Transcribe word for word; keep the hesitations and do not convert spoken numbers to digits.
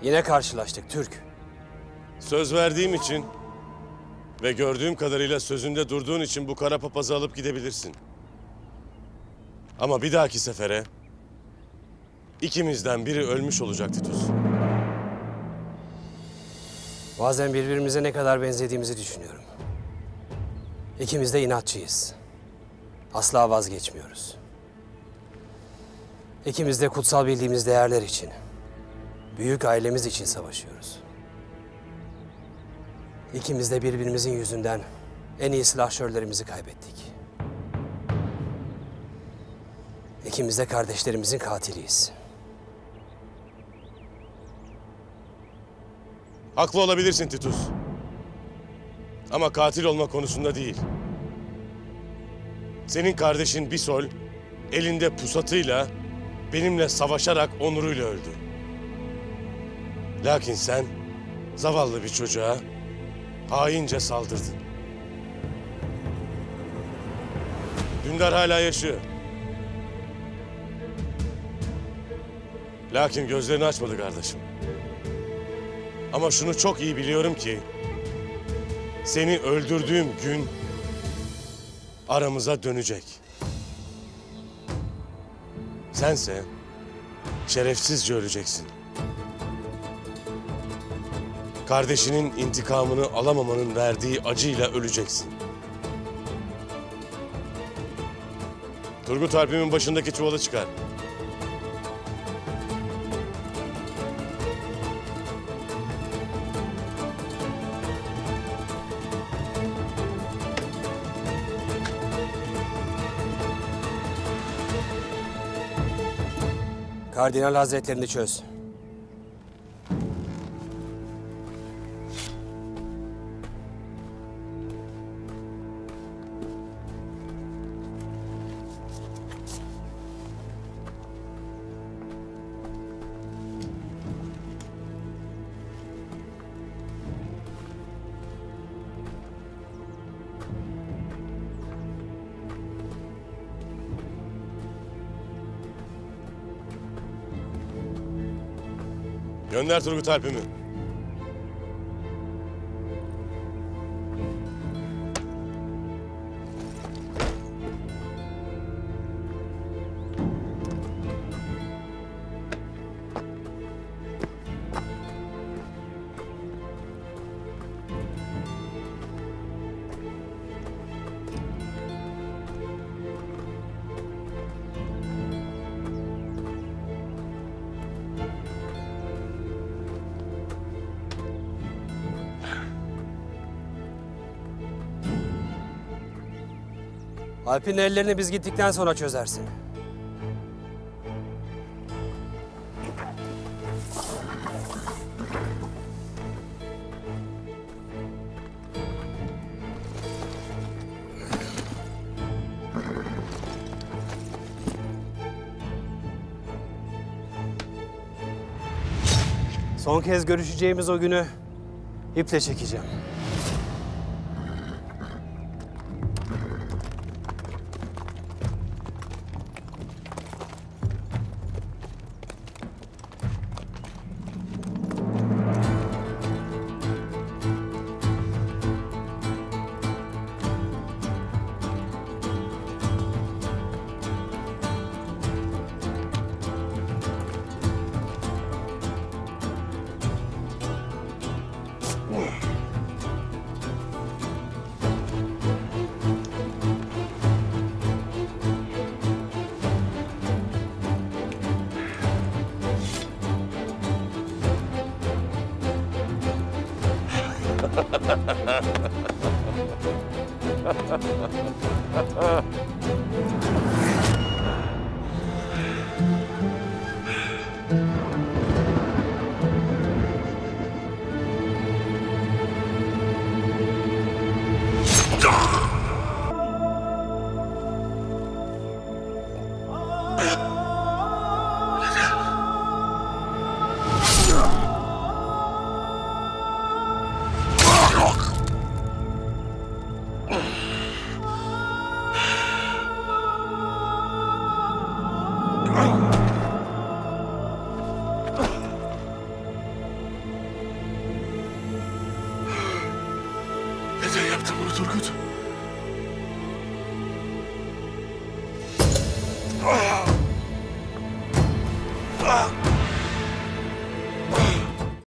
Yine karşılaştık Türk. Söz verdiğim için ve gördüğüm kadarıyla sözünde durduğun için bu kara papazı alıp gidebilirsin. Ama bir dahaki sefere ikimizden biri ölmüş olacak Titus. Bazen birbirimize ne kadar benzediğimizi düşünüyorum. İkimiz de inatçıyız. Asla vazgeçmiyoruz. İkimiz de kutsal bildiğimiz değerler için, büyük ailemiz için savaşıyoruz. İkimiz de birbirimizin yüzünden en iyi silahşörlerimizi kaybettik. İkimiz de kardeşlerimizin katiliyiz. Haklı olabilirsin Titus. Ama katil olma konusunda değil. Senin kardeşin Bisol elinde pusatıyla benimle savaşarak onuruyla öldü. Lakin sen zavallı bir çocuğa haince saldırdın. Dündar hala yaşıyor. Lakin gözlerini açmadı kardeşim. Ama şunu çok iyi biliyorum ki seni öldürdüğüm gün aramıza dönecek. Sense şerefsizce öleceksin. Kardeşinin intikamını alamamanın verdiği acıyla öleceksin. Turgut Alp'imin başındaki çuvalı çıkar. Kardinal Hazretlerini çöz. Gönder Turgut Alp'imi. Alp'in ellerini biz gittikten sonra çözersin. Son kez görüşeceğimiz o günü iple çekeceğim. Turgut. Ah!